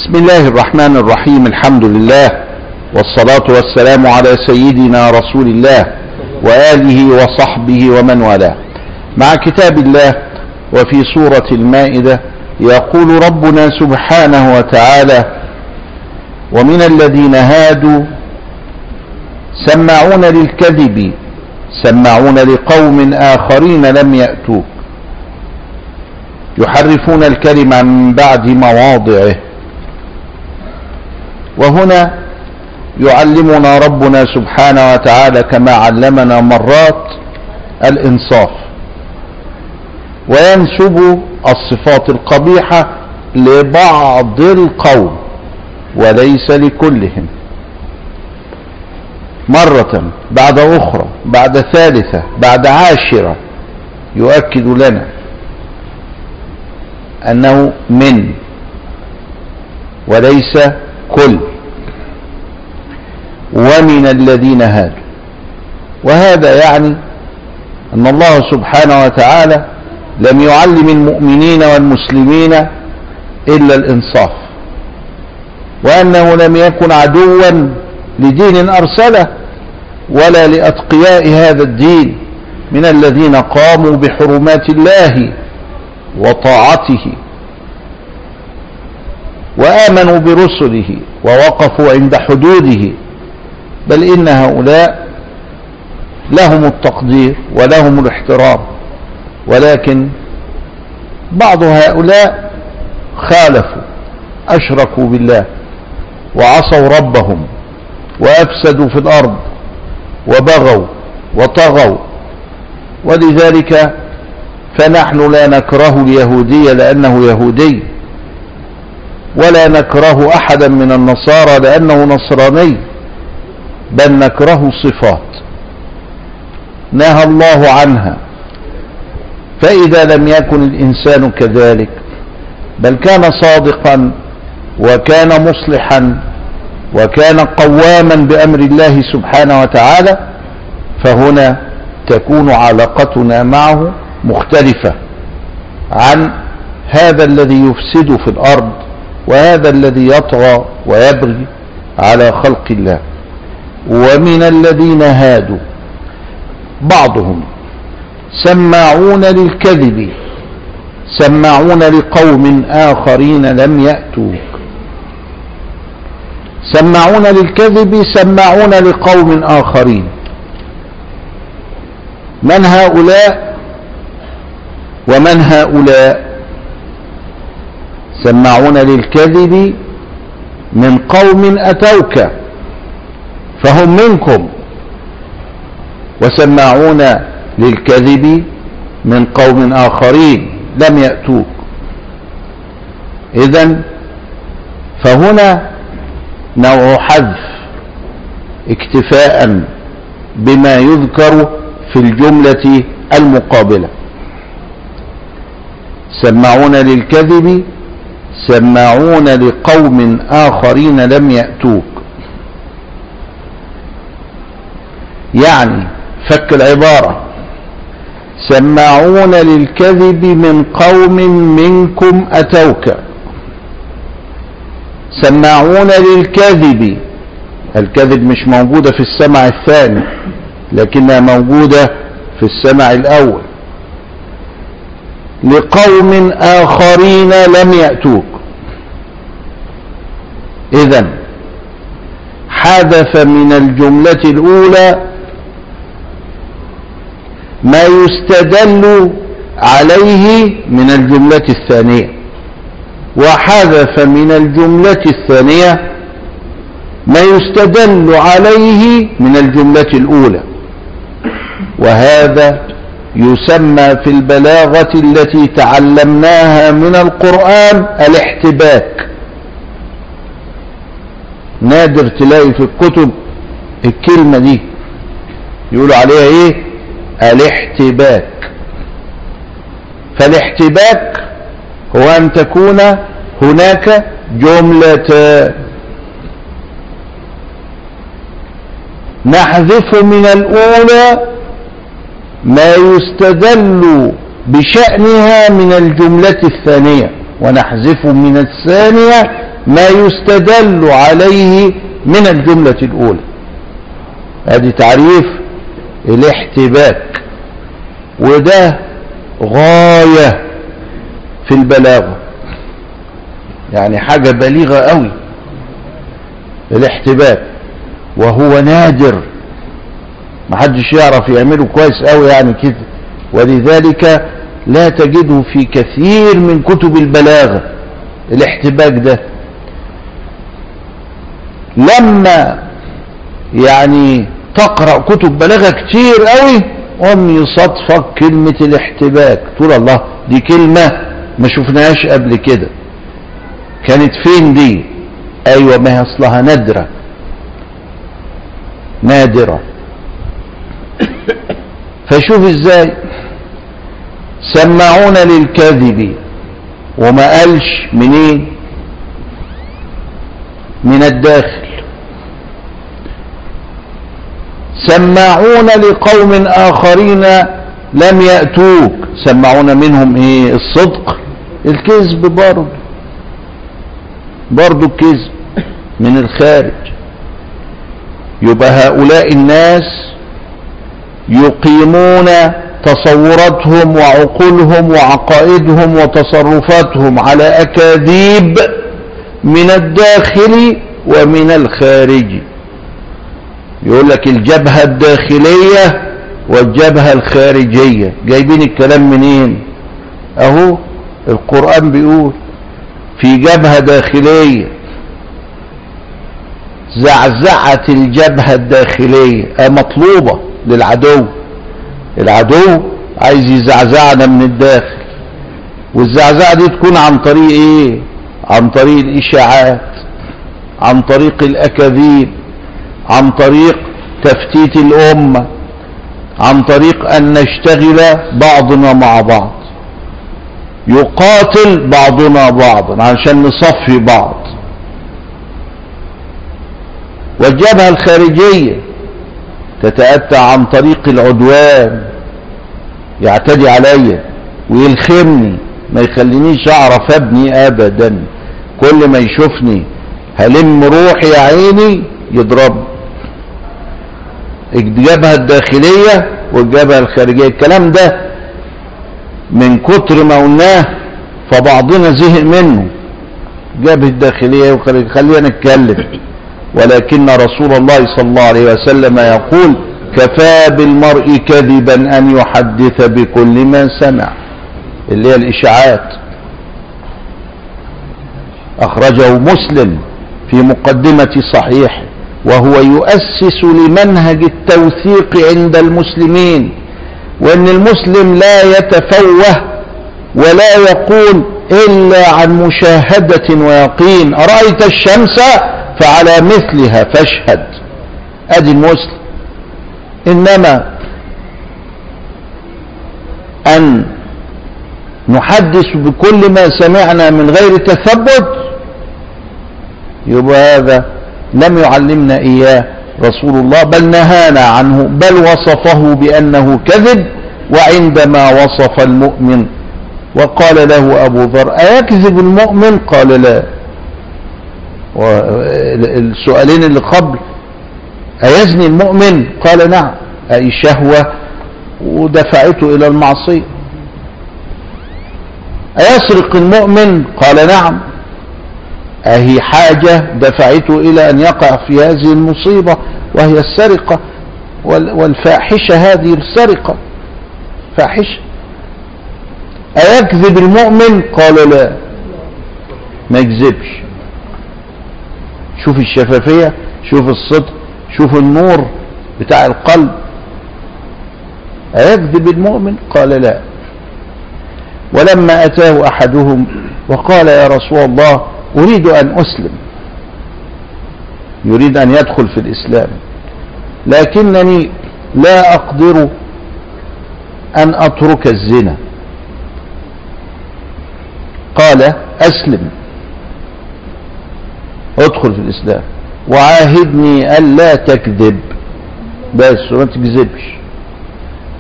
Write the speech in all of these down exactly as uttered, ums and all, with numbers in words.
بسم الله الرحمن الرحيم. الحمد لله والصلاة والسلام على سيدنا رسول الله وآله وصحبه ومن والاه. مع كتاب الله وفي سورة المائدة يقول ربنا سبحانه وتعالى: ومن الذين هادوا سماعون للكذب سماعون لقوم آخرين لم يأتوك يحرفون الكلم من بعد مواضعه. وهنا يعلمنا ربنا سبحانه وتعالى كما علمنا مرات الإنصاف، وينسب الصفات القبيحة لبعض القوم وليس لكلهم، مرة بعد أخرى بعد ثالثة بعد عاشرة يؤكد لنا أنه من وليس كل. ومن الذين هادوا، وهذا يعني أن الله سبحانه وتعالى لم يعلم المؤمنين والمسلمين إلا الإنصاف، وأنه لم يكن عدوا لدين أرسله ولا لأتقياء هذا الدين من الذين قاموا بحرمات الله وطاعته وآمنوا برسله ووقفوا عند حدوده، بل إن هؤلاء لهم التقدير ولهم الاحترام، ولكن بعض هؤلاء خالفوا، أشركوا بالله وعصوا ربهم وأفسدوا في الأرض وبغوا وطغوا. ولذلك فنحن لا نكره اليهودية لأنه يهودي، ولا نكره أحدا من النصارى لأنه نصراني، بل نكره صفات نهى الله عنها. فإذا لم يكن الإنسان كذلك بل كان صادقا وكان مصلحا وكان قواما بأمر الله سبحانه وتعالى، فهنا تكون علاقتنا معه مختلفة عن هذا الذي يفسد في الأرض وهذا الذي يطغى ويبغي على خلق الله. ومن الذين هادوا بعضهم سماعون للكذب سماعون لقوم آخرين لم يأتوك. سماعون للكذب سماعون لقوم آخرين، من هؤلاء ومن هؤلاء؟ سماعون للكذب من قوم أتوك فهم منكم، وسماعون للكذب من قوم آخرين لم يأتوك. إذن فهنا نوع حذف اكتفاء بما يذكر في الجملة المقابلة. سماعون للكذب سماعون لقوم آخرين لم يأتوك، يعني فك العبارة: سماعون للكذب من قوم منكم أتوك. سماعون للكذب، الكذب مش موجودة في السمع الثاني لكنها موجودة في السمع الأول. لقوم آخرين لم يأتوك، إذن حدث من الجملة الأولى ما يستدل عليه من الجملة الثانية، وحذف من الجملة الثانية ما يستدل عليه من الجملة الأولى. وهذا يسمى في البلاغة التي تعلمناها من القرآن الاحتباك. نادر تلاقي في الكتب الكلمة دي يقولوا عليها ايه؟ الاحتباك. فالاحتباك هو أن تكون هناك جملة نحذف من الأولى ما يستدل بشأنها من الجملة الثانية، ونحذف من الثانية ما يستدل عليه من الجملة الأولى. هذه تعريف الاحتباك، وده غاية في البلاغة، يعني حاجة بليغة قوي الاحتباك، وهو نادر، محدش يعرف يعمله كويس قوي يعني كده، ولذلك لا تجده في كثير من كتب البلاغة الاحتباك ده. لما يعني تقرأ كتب بلاغة كتير قوي قوم يصادفك كلمة الاحتباك، تقول الله دي كلمة ما شفناهاش قبل كده، كانت فين دي؟ ايوه ما هي اصلها نادرة نادرة. فشوف ازاي سمعون للكذب، وما قالش منين؟ من الداخل. سمعون لقوم آخرين لم يأتوك، سمعون منهم ايه؟ الصدق، الكذب برضه برضه الكذب من الخارج. يبقى هؤلاء الناس يقيمون تصوراتهم وعقولهم وعقائدهم وتصرفاتهم على أكاذيب من الداخل ومن الخارج. يقول لك الجبهة الداخلية والجبهة الخارجية، جايبين الكلام منين؟ اهو القرآن بيقول في جبهة داخلية، زعزعة الجبهة الداخلية مطلوبة للعدو. العدو عايز يزعزعنا من الداخل، والزعزعة دي تكون عن طريق ايه؟ عن طريق الاشاعات، عن طريق الاكاذيب، عن طريق تفتيت الامة، عن طريق ان نشتغل بعضنا مع بعض، يقاتل بعضنا بعضا عشان نصفي بعض. والجبهة الخارجية تتأتى عن طريق العدوان، يعتدي عليا ويلخمني، ما يخلينيش اعرف ابني ابدا، كل ما يشوفني هلم روحي يا عيني يضرب. الجبهة الداخلية والجبهة الخارجية، الكلام ده من كتر ما قلناه فبعضنا زهق منه. الجبهة الداخلية والخارجية خلينا نتكلم، ولكن رسول الله صلى الله عليه وسلم يقول كفى بالمرء كذبا أن يحدث بكل ما سمع، اللي هي الإشاعات. أخرجه مسلم في مقدمة صحيح، وهو يؤسس لمنهج التوثيق عند المسلمين، وأن المسلم لا يتفوه ولا يقول إلا عن مشاهدة ويقين. أرأيت الشمس فعلى مثلها فاشهد، أدي المسلم. إنما أن نحدث بكل ما سمعنا من غير تثبت، يبقى هذا لم يعلمنا إياه رسول الله، بل نهانا عنه، بل وصفه بأنه كذب. وعندما وصف المؤمن وقال له أبو ذر أيكذب المؤمن؟ قال لا. والسؤالين اللي قبل أيزني المؤمن؟ قال نعم. أي شهوة ودفعته إلى المعصية. أيسرق المؤمن؟ قال نعم. أهي حاجة دفعته إلى أن يقع في هذه المصيبة وهي السرقة، والفاحشة هذه السرقة فاحشة. أيكذب المؤمن؟ قال لا، ما يكذبش. شوف الشفافية، شوف الصدق، شوف النور بتاع القلب. أيكذب المؤمن؟ قال لا. ولما أتاه أحدهم وقال يا رسول الله أريد أن أسلم، يريد أن يدخل في الإسلام، لكنني لا أقدر أن أترك الزنا، قال أسلم، ادخل في الإسلام، وعاهدني ألا تكذب، بس ما تكذبش.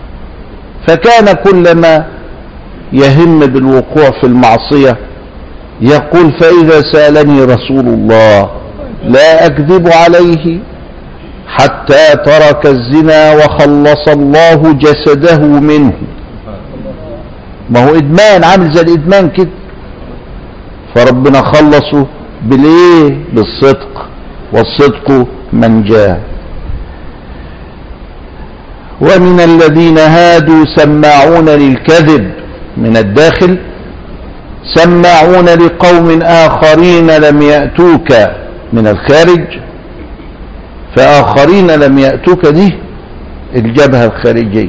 فكان كلما يهم بالوقوع في المعصية يقول فإذا سألني رسول الله لا أكذب عليه حتى ترك الزنا وخلص الله جسده منه. ما هو إدمان، عامل زي الإدمان كده، فربنا خلصه بالايه؟ بالصدق، والصدق منجاه. ومن الذين هادوا سماعون للكذب من الداخل، سماعون لقوم آخرين لم يأتوك من الخارج. فآخرين لم يأتوك دي الجبهة الخارجية.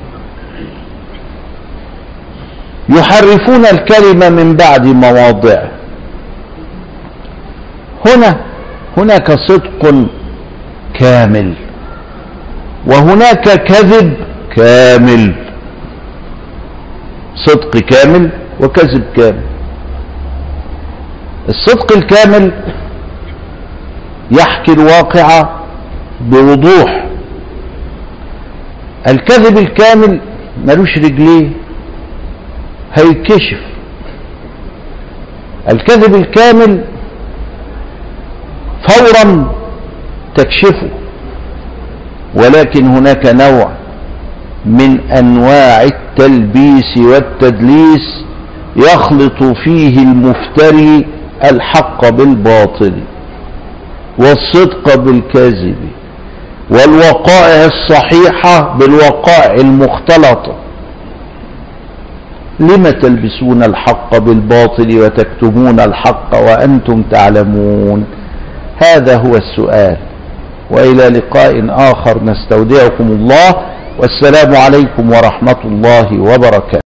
يحرفون الكلمة من بعد مواضعه. هنا هناك صدق كامل، وهناك كذب كامل. صدق كامل وكذب كامل. الصدق الكامل يحكي الواقع بوضوح. الكذب الكامل ملوش رجليه، هيكشف. الكذب الكامل فورا تكشفه. ولكن هناك نوع من انواع التلبيس والتدليس يخلط فيه المفتري الحق بالباطل والصدق بالكذب والوقائع الصحيحة بالوقائع المختلطة. لم تلبسون الحق بالباطل وتكتمون الحق وأنتم تعلمون؟ هذا هو السؤال. وإلى لقاء آخر نستودعكم الله، والسلام عليكم ورحمة الله وبركاته.